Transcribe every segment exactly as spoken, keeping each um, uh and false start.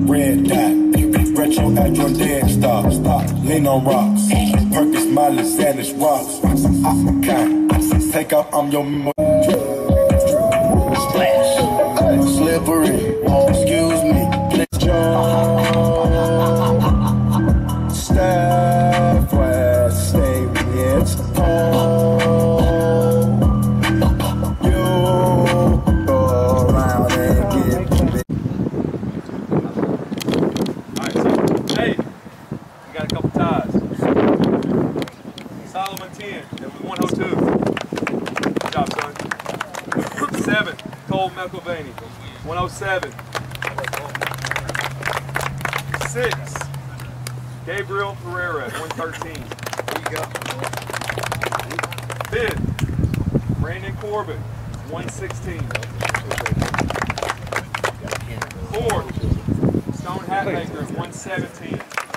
red dot, retro at your dead stop, stop, lean on rocks, Perkins, Miley, Sandwich, rocks, I take out, I'm your splash, slippery, excuse me, please, staff, west, stay with home. one oh seven. Six. Gabriel Ferreira, one thirteen. There you go. Fifth. Brandon Corbin, one sixteen. Fourth. Stone Hatmaker, one seventeen.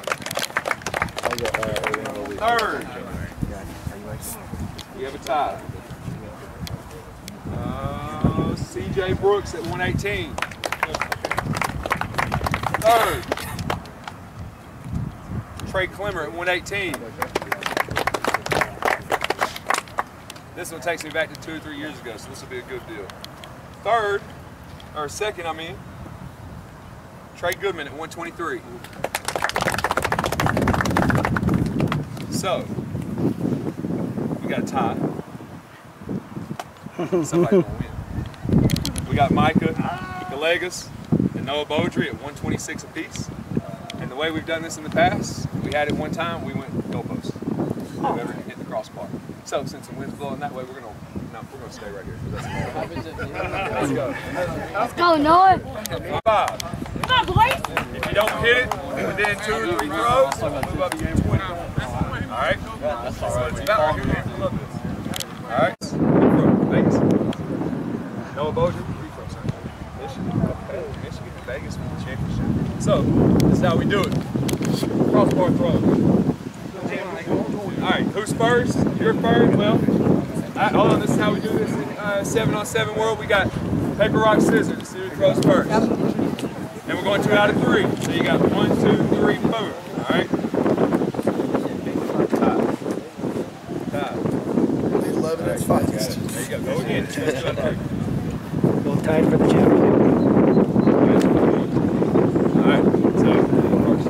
Third. We have a tie. Uh, C J Brooks at one eighteen. Third. Trey Clemmer at one eighteen. This one takes me back to two or three years ago, so this will be a good deal. Third, or second, I mean, Trey Goodman at one twenty-three. So, we got a tie. Somebody's gonna win. We got Micah Gallegos and Noah Beaudry at one twenty-six apiece. And the way we've done this in the past, we had it one time, we went goalpost. Whoever can hit the crossbar. So since the wind's blowing that way, we're gonna no, we're gonna stay right here. Let's go. Let's go, Noah. Five. Come on, boys. If you don't hit it within two or three throws, move up to game twenty. All right. That's what it's about right here. I love this. All right. Vegas. Noah Beaudry, free throw, sir. Michigan, okay. Michigan, Vegas for the championship. So, this is how we do it. Crossbar throw. All right, who's first? You're first. Well, I, hold on. This is how we do this in uh, seven on seven world. We got paper, rock, scissors. See who throws first. And we're going two out of three. So you got one, two, three, boom. All right. That's fine. There you go. Go again. Go tied for the championship. All right. So first.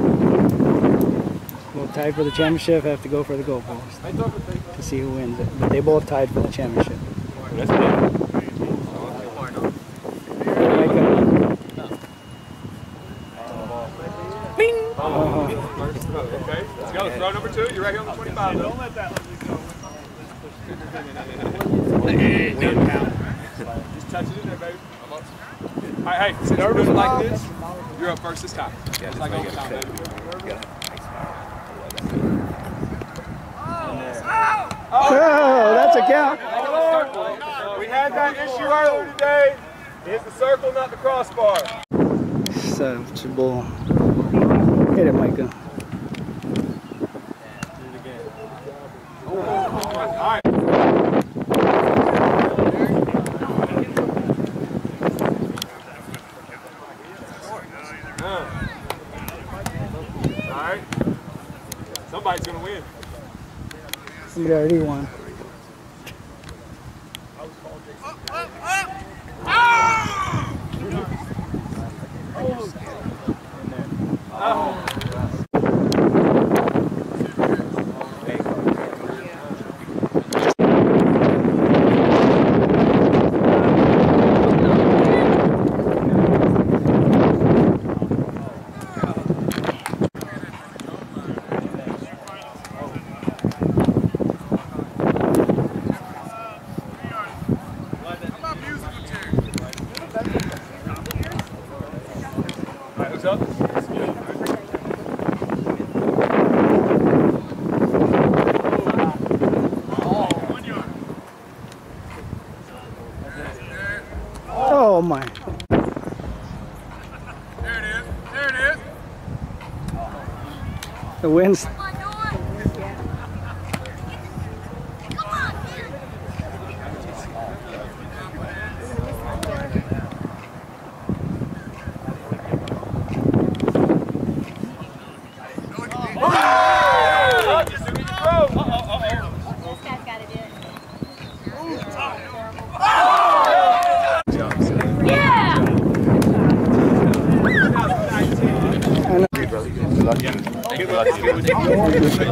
Go tied for the championship. Have to go for the goalpost to see who wins it. But they both tied for the championship. That's good. Bing. Oh. Okay. Let's go. Throw number two. You're right here on the twenty-five. Don't let that one go. Hey, don't count. Just touch it in there, baby. All right, hey, since we're doing it like this, you're up first this time. Yeah, it's like overtime, baby. Oh, that's a count. We had that issue earlier today. It's the circle, not the crossbar. Such a bull. Hit it, Micah. All right. All right. Somebody's gonna win. Somebody already won. Oh. What's up? Oh my. There it is. There it is. The wind's. Good luck. Good luck.